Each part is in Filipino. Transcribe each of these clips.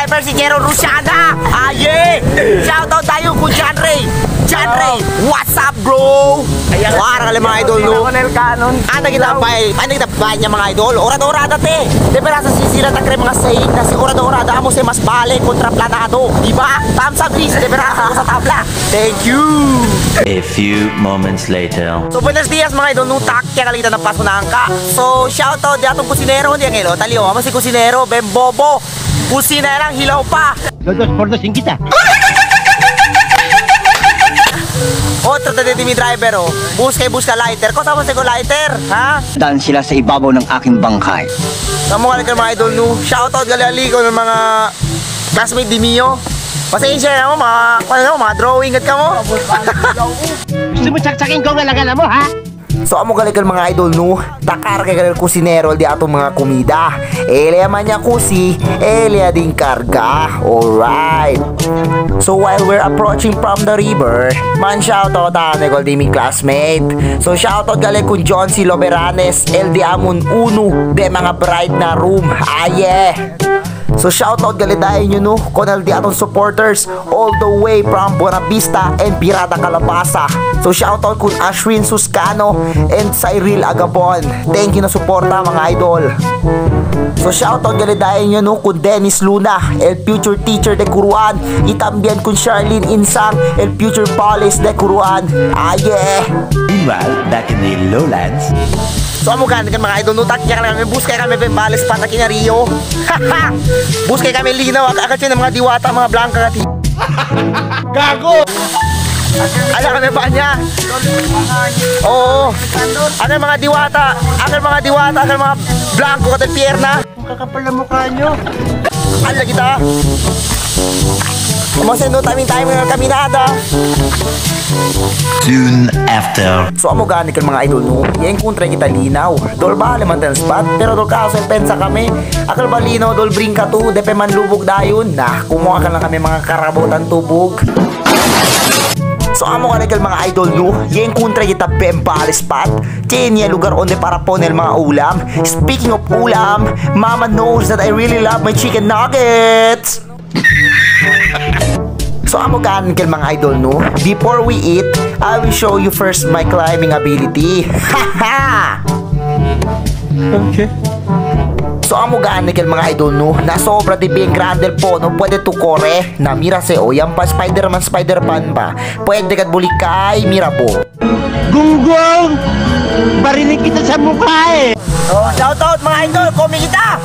driver si Jero Rusiana. Aye! Shoutout tayo kung John Ray. John Ray, what's up bro? Wala kali mga idol no? Ano kita pa niya mga idol? Orada-orada te. Di ba nasa sisira na kre mga saying na si orada-orada mo si mas bale kontra planado. Diba? Thumbs up please. Di ba nasa sa tabla? Thank you! A few moments later. So buenos dias mga idol nung takya kalita ng paso na angka. So shoutout di atong kusinero hindi ang ilo. Taliw ama si kusinero, Bembobo. Kusinerang hilaw pa. Dos por dos kita. Otro tadi mi driver oh. Buska lighter. Ko sama ko lighter, ha? Daan sila sa ibabaw ng aking bangkay. Kamu ka mga idol no. Shoutout gali ko ng mga classmate di Mio. Pasensya na mo mga drawing at ka mo. Gusto mo tsaksakin ko galagala mo ha? So amo galikal mga idol no. Takar kay galikal kusinero di atong mga komida. Elia man niya kusi, elia din karga. Alright. So while we're approaching from the river, man shoutout ane ko di mi classmate. So shoutout galing kun John C. Loberanes, LD Amon Uno, de mga bright na room. Aye. So shoutout galit tayo nyo no, konal di atong supporters all the way from Buena Vista and Pirata Calabasa. So shoutout kun Ashwin Suscano and Cyril Agabon. Thank you na suporta mga idol. So shoutout galit tayo nyo no, kun Dennis Luna, el future teacher de Curuan. Itambian kun Charlene Insang, el future police de Curuan. Aye. Meanwhile, back in the lowlands. So amo kan mga idol nutak kaya kami bus kaya kami bales pata kina Rio. Haha. Bus kaya kami linaw akat yun ng mga diwata mga blanca kati. Gago. Ala kami pa niya. Oo. Ano mga diwata? Ano mga blanco kati pierna. Kakapal na mukha nyo. Ala kita. Kumasin no time kami nada. Soon after. So amo gani kan mga idol no. Yang kontra kita linaw. Dol ba man ten spot pero dol kaso pensa kami. Akal ba linaw dol bring ka to depe man lubog dayon. Nah, kumuha ka lang kami mga karabotan tubog. So amo gani kan mga idol no. Yang kontra kita bembal spot. Tinya lugar onde para ponel mga ulam. Speaking of ulam, mama knows that I really love my chicken nuggets. So amo kan mga idol no. Before we eat, I will show you first my climbing ability. Haha. Okay. So amo kan mga idol no. Na sobra di bien grande po no. Pwede to kore. Na mira se o yan pa Spider-Man ba. Pwede kat bulikay mira po. Gunggong! Barinig kita sa mukha eh! Oh, shoutout mga idol, komi kita!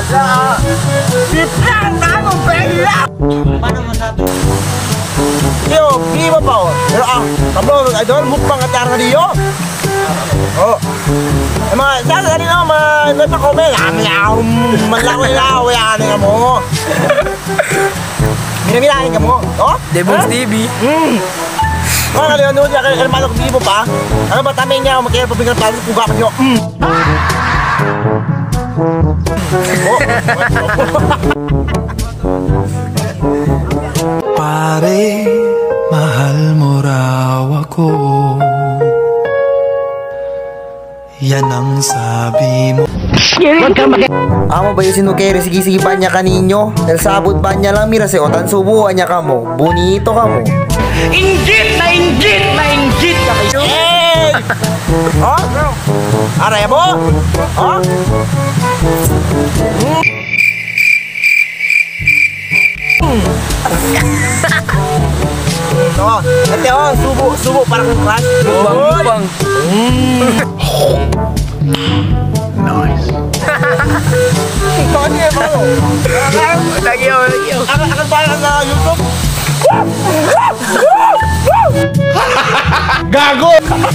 Biplan na akong pera! Paano masabi? Yo, di ba pa? Pero kablo, idol, mukbang at yarna diyo? Oh. Mga, dali na mga nagpa-comment. Manlaway-laway, ano nga mo? Minamilahin ka mo? Oh? Debongs TV. Mga kaliwan doon niya, kaya malok di mo pa? Ano ba tamay niya, magkaya pabingan pa kung gapon niyo? Pare, mahal mo raw ako. Yan ang sabi mo. Amo ba yung sinukere? Sige ba niya kaninyo? Dahil sabot ba niya lang mira si Otan subuhan niya ka mo. Bonito ka mo. Inggit na kayo! Hey! Oh? Aray mo? Oh? Oh, ate subo para kang crush. Bubang. Nice. Ikaw ano yung malo? Lagi yun. Akan parang na YouTube? Gago!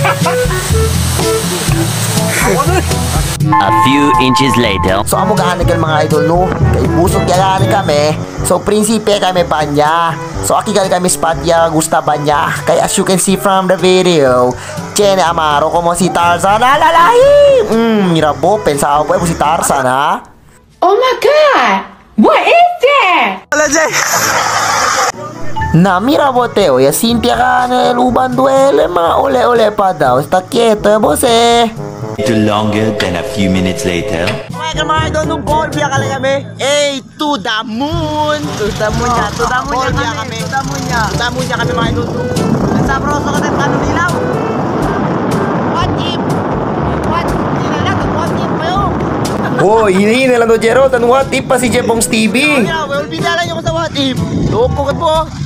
A few inches later. So amo gaani kan mga idol no. Kay busog gani kami. So prinsipe kami pa niya. So aki gali kami spot ya gusta ba niya. Kay as you can see from the video, Chene Amaro como si Tarzan alalahi. Mira po, pensaba po si Tarzan ha. Oh my god! What is that? Wala dyan. Na mira boteo ya Cynthia ka na luban duele mga ole pa daw. Está quieto bose. To longer than a few minutes later. Mga idol, nung ball biya ka lang kami. To the moon. To the moon niya. To the moon niya kami. To the moon niya. To the moon niya kami mga idol. Sa proso ka tayo tanong nilaw. What if? What? What if pa yun? Oh, hinihingi lang daw Jero. What if pa si Jepong Stevie? Well, binala niyo ko sa what if. Loko ka po.